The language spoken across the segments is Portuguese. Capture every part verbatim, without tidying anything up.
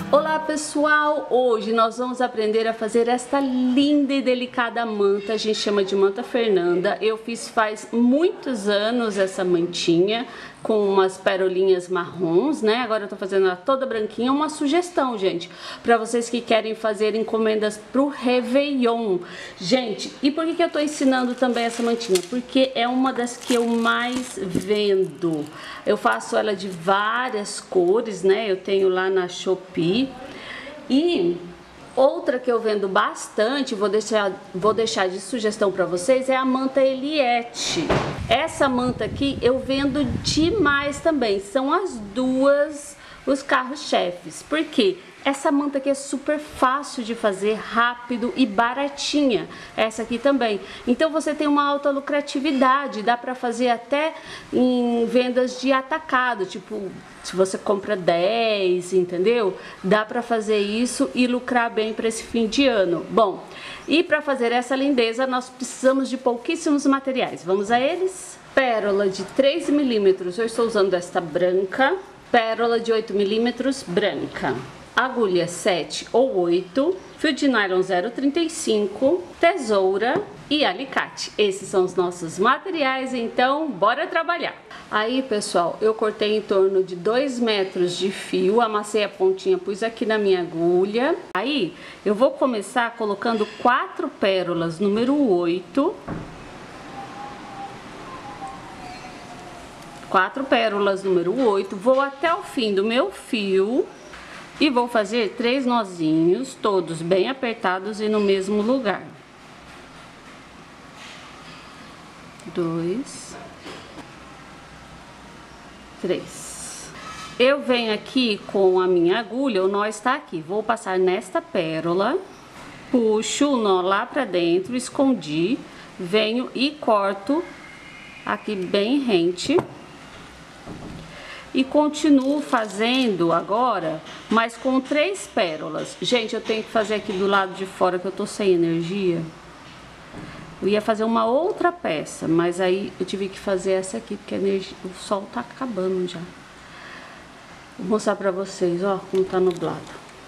Olá pessoal, hoje nós vamos aprender a fazer esta linda e delicada manta, a gente chama de manta Fernanda. Eu fiz faz muitos anos essa mantinha com umas perolinhas marrons, né? Agora eu tô fazendo ela toda branquinha. Uma sugestão, gente, para vocês que querem fazer encomendas pro Réveillon. Gente, e por que que eu tô ensinando também essa mantinha? Porque é uma das que eu mais vendo. Eu faço ela de várias cores, né? Eu tenho lá na Shopee. E outra que eu vendo bastante, vou deixar, vou deixar de sugestão para vocês, é a manta Eliette. Essa manta aqui eu vendo demais também. São as duas os carros-chefes. Por quê? Essa manta aqui é super fácil de fazer, rápido e baratinha. Essa aqui também. Então você tem uma alta lucratividade, dá para fazer até em vendas de atacado, tipo, se você compra dez, entendeu? Dá para fazer isso e lucrar bem para esse fim de ano. Bom, e para fazer essa lindeza nós precisamos de pouquíssimos materiais. Vamos a eles? Pérola de três milímetros, eu estou usando esta branca. Pérola de oito milímetros, branca. Agulha sete ou oito, fio de nylon zero vírgula trinta e cinco, tesoura e alicate. Esses são os nossos materiais, então bora trabalhar. Aí, pessoal, eu cortei em torno de dois metros de fio, amassei a pontinha, pus aqui na minha agulha. Aí, eu vou começar colocando quatro pérolas, número oito. Quatro pérolas, número oito. Vou até o fim do meu fio. E vou fazer três nozinhos, todos bem apertados e no mesmo lugar. Dois. Três. Eu venho aqui com a minha agulha, o nó está aqui. Vou passar nesta pérola, puxo o nó lá pra dentro, escondi, venho e corto aqui bem rente. E continuo fazendo agora, mas com três pérolas. Gente, eu tenho que fazer aqui do lado de fora que eu tô sem energia. Eu ia fazer uma outra peça, mas aí eu tive que fazer essa aqui, porque a energia, o sol tá acabando já. Vou mostrar pra vocês, ó, como tá nublado.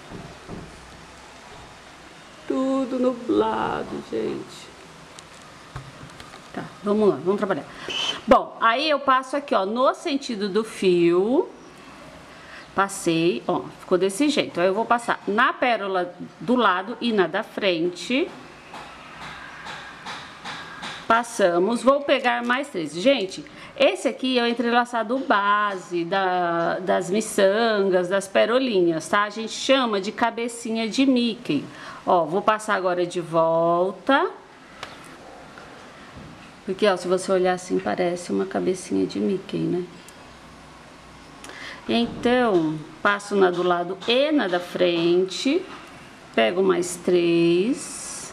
Tudo nublado, gente. Tá, vamos lá, vamos trabalhar. Bom, aí eu passo aqui, ó, no sentido do fio. Passei, ó, ficou desse jeito. Aí eu vou passar na pérola do lado e na da frente. Passamos, vou pegar mais três. Gente, esse aqui é o entrelaçado base da, das miçangas, das perolinhas, tá? A gente chama de cabecinha de Mickey. Ó, vou passar agora de volta. Porque, ó, se você olhar assim, parece uma cabecinha de Mickey, né? Então, passo na do lado e na da frente. Pego mais três.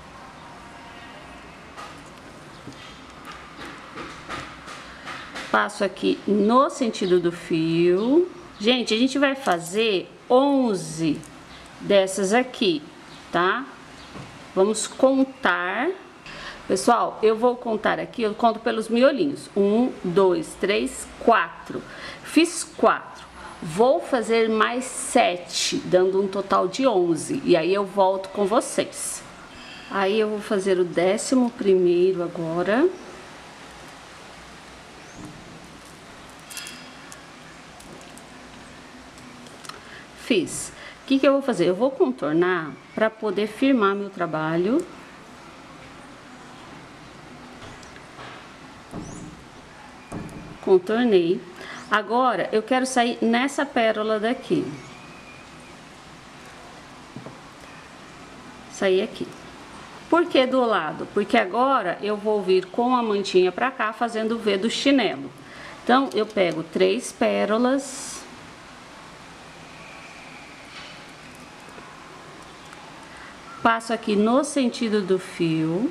Passo aqui no sentido do fio. Gente, a gente vai fazer onze dessas aqui, tá? Vamos contar. Pessoal, eu vou contar aqui, eu conto pelos miolinhos. Um, dois, três, quatro. Fiz quatro. Vou fazer mais sete, dando um total de onze. E aí eu volto com vocês. Aí eu vou fazer o décimo primeiro agora. Fiz. O que que eu vou fazer? Eu vou contornar para poder firmar meu trabalho. Contornei. Agora, eu quero sair nessa pérola daqui. Sair aqui. Por que do lado? Porque agora eu vou vir com a mantinha pra cá, fazendo o V do chinelo. Então, eu pego três pérolas. Passo aqui no sentido do fio.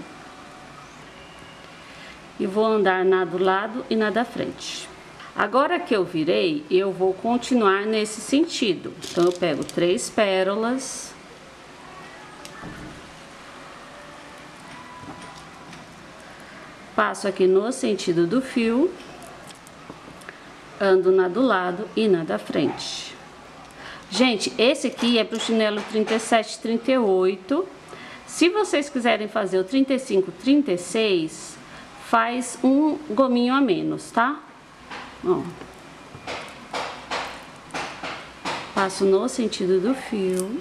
E vou andar na do lado e na da frente. Agora que eu virei, eu vou continuar nesse sentido. Então, eu pego três pérolas. Passo aqui no sentido do fio. Ando na do lado e na da frente. Gente, esse aqui é pro chinelo trinta e sete, trinta e oito. Se vocês quiserem fazer o trinta e cinco, trinta e seis, faz um gominho a menos, tá? Ó. Passo no sentido do fio.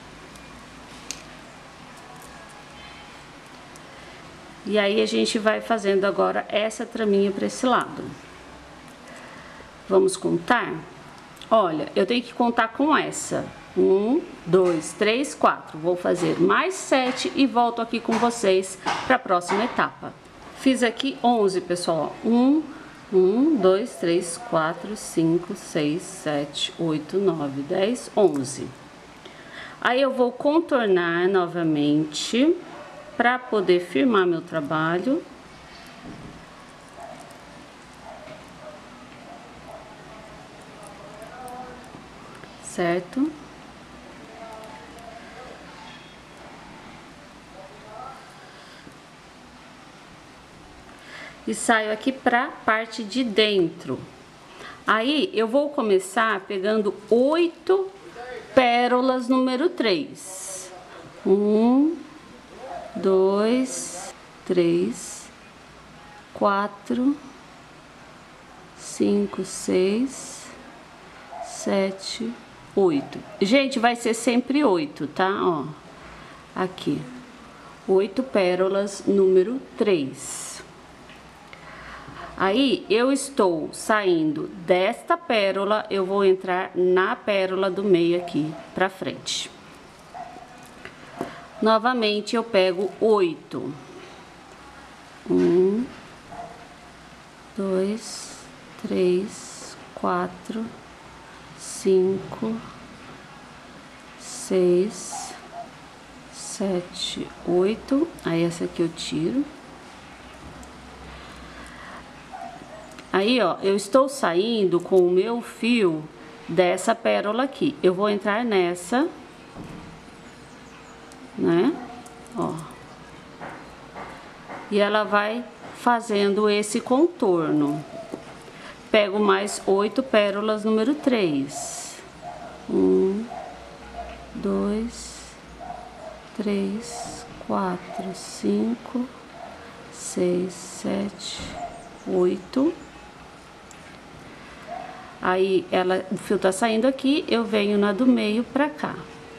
E aí a gente vai fazendo agora essa traminha para esse lado. Vamos contar? Olha, eu tenho que contar com essa. Um, dois, três, quatro. Vou fazer mais sete e volto aqui com vocês para a próxima etapa. Fiz aqui onze, pessoal. Um, um, dois, três, quatro, cinco, seis, sete, oito, nove, dez, onze. Aí eu vou contornar novamente para poder firmar meu trabalho. Certo? E saio aqui para a parte de dentro. Aí eu vou começar pegando oito pérolas número três. Um, dois, três, quatro, cinco, seis, sete, oito. Gente, vai ser sempre oito, tá? Ó, aqui, oito pérolas número três. Aí eu estou saindo desta pérola, eu vou entrar na pérola do meio aqui pra frente. Novamente eu pego oito. Um, dois, três, quatro, cinco, seis, sete, oito. Aí essa aqui eu tiro. Aí, ó, eu estou saindo com o meu fio dessa pérola aqui. Eu vou entrar nessa, né? Ó. E ela vai fazendo esse contorno. Pego mais oito pérolas número três. Um, dois, três, quatro, cinco, seis, sete, oito. Aí, ela, o fio tá saindo aqui, eu venho na do meio pra cá.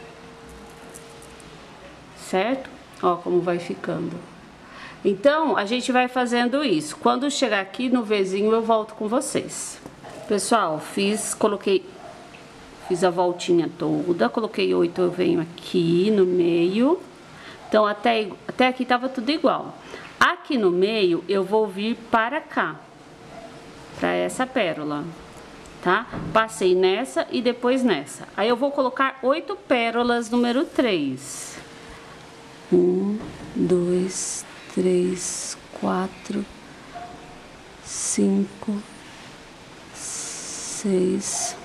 Certo? Ó como vai ficando. Então, a gente vai fazendo isso. Quando chegar aqui no Vzinho, eu volto com vocês. Pessoal, fiz, coloquei, fiz a voltinha toda, coloquei oito, eu venho aqui no meio. Então, até, até aqui tava tudo igual. Aqui no meio, eu vou vir para cá, pra essa pérola. Tá? Passei nessa e depois nessa. Aí eu vou colocar oito pérolas número três. Um, dois, três, quatro, cinco, seis,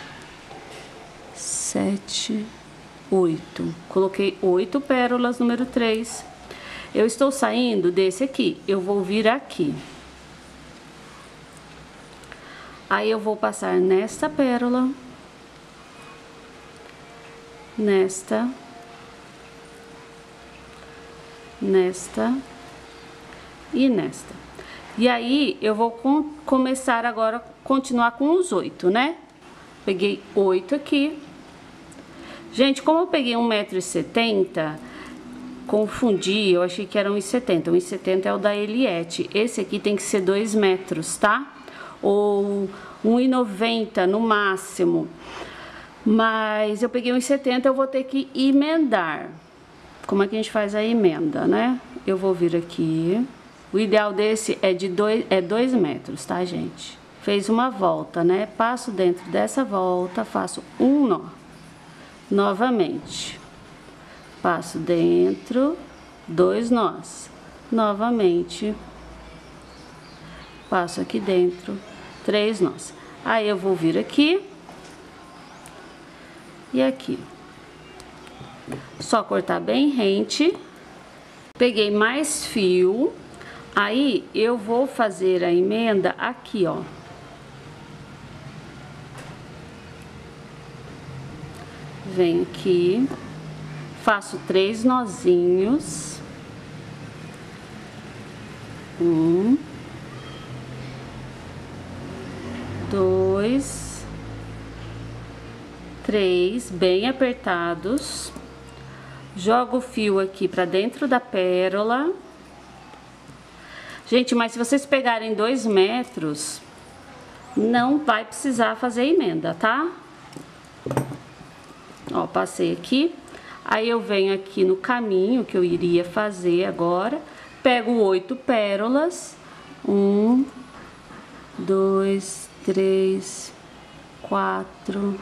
sete, oito. Coloquei oito pérolas número três. Eu estou saindo desse aqui. Eu vou vir aqui. Aí eu vou passar nesta pérola, nesta, nesta e nesta. E aí eu vou com, começar agora, continuar com os oito, né? Peguei oito aqui. Gente, como eu peguei um metro e setenta, confundi, eu achei que era um e setenta. um e setenta é o da Eliette. Esse aqui tem que ser dois metros, tá? Ou um e noventa no máximo. Mas eu peguei um e setenta, eu vou ter que emendar. Como é que a gente faz a emenda, né? Eu vou vir aqui. O ideal desse é de dois, é dois metros, tá, gente? Fez uma volta, né? Passo dentro dessa volta, faço um nó. Novamente. Passo dentro, dois nós. Novamente. Passo aqui dentro, três nós. Aí eu vou vir aqui e aqui. Só cortar bem rente. Peguei mais fio. Aí eu vou fazer a emenda aqui, ó. venho aqui, faço três nozinhos. Um, dois, três, bem apertados. Jogo o fio aqui pra dentro da pérola. Gente, mas se vocês pegarem dois metros, não vai precisar fazer emenda, tá? Ó, passei aqui. Aí eu venho aqui no caminho que eu iria fazer agora. Pego oito pérolas. Um, dois, três, quatro,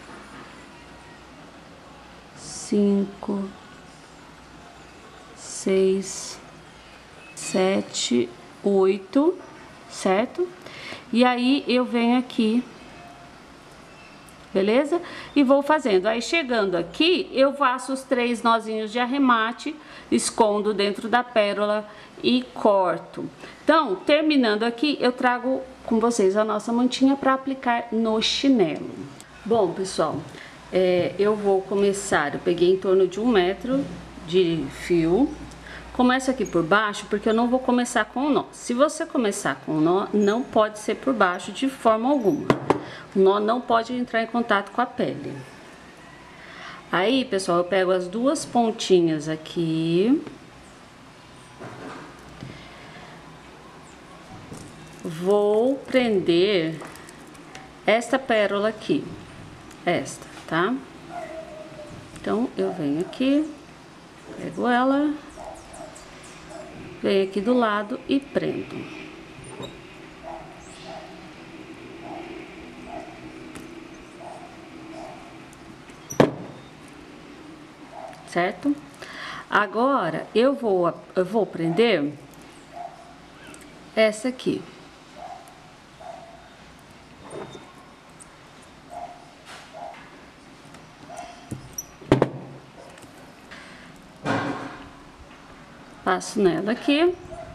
cinco, seis, sete, oito, certo? E aí eu venho aqui, beleza? E vou fazendo. Aí chegando aqui, eu faço os três nozinhos de arremate, escondo dentro da pérola e corto. Então, terminando aqui, eu trago com vocês a nossa mantinha para aplicar no chinelo. Bom, pessoal, é, eu vou começar, eu peguei em torno de um metro de fio. Começo aqui por baixo, porque eu não vou começar com o nó. Se você começar com o nó, não pode ser por baixo de forma alguma. O nó não pode entrar em contato com a pele. Aí, pessoal, eu pego as duas pontinhas aqui. Vou prender esta pérola aqui. Esta, tá? Então, eu venho aqui, pego ela... Venho aqui do lado e prendo. Certo? Agora, eu vou, eu vou prender essa aqui. Passo nela aqui.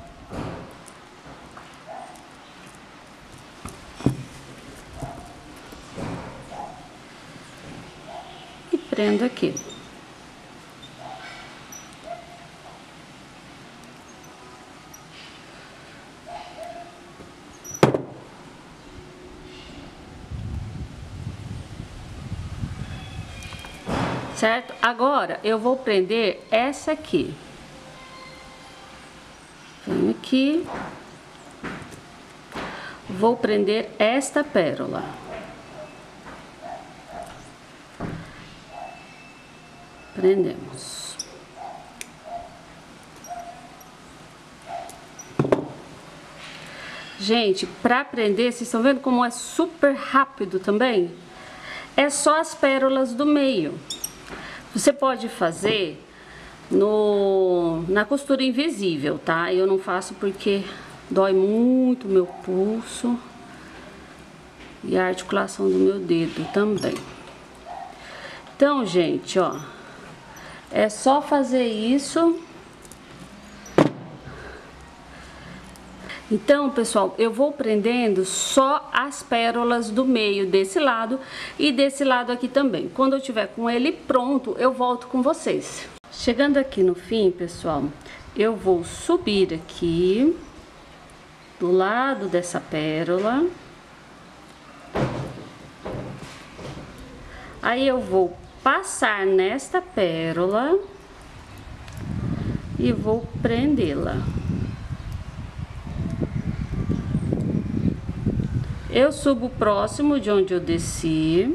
E prendo aqui. Certo? Agora, eu vou prender essa aqui. Venho aqui, vou prender esta pérola. Prendemos. Gente, para prender, vocês estão vendo como é super rápido também? É só as pérolas do meio. Você pode fazer no, na costura invisível, tá? Eu não faço porque dói muito meu pulso e a articulação do meu dedo também. Então, gente, ó, é só fazer isso. Então, pessoal, eu vou prendendo só as pérolas do meio desse lado e desse lado aqui também. Quando eu tiver com ele pronto, eu volto com vocês. Chegando aqui no fim, pessoal, eu vou subir aqui do lado dessa pérola. Aí eu vou passar nesta pérola e vou prendê-la. Eu subo próximo de onde eu desci.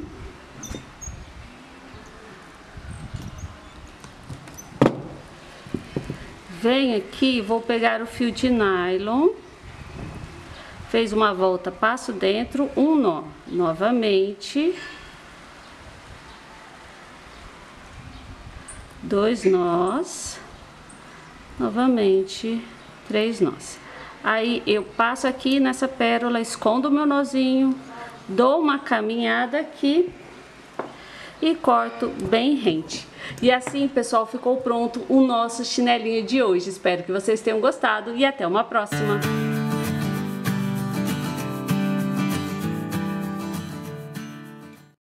Venho aqui, vou pegar o fio de nylon. Fez uma volta, passo dentro, um nó. Novamente. Dois nós. Novamente, três nós. Aí eu passo aqui nessa pérola, escondo o meu nozinho, dou uma caminhada aqui e corto bem rente. E assim, pessoal, ficou pronto o nosso chinelinho de hoje. Espero que vocês tenham gostado e até uma próxima!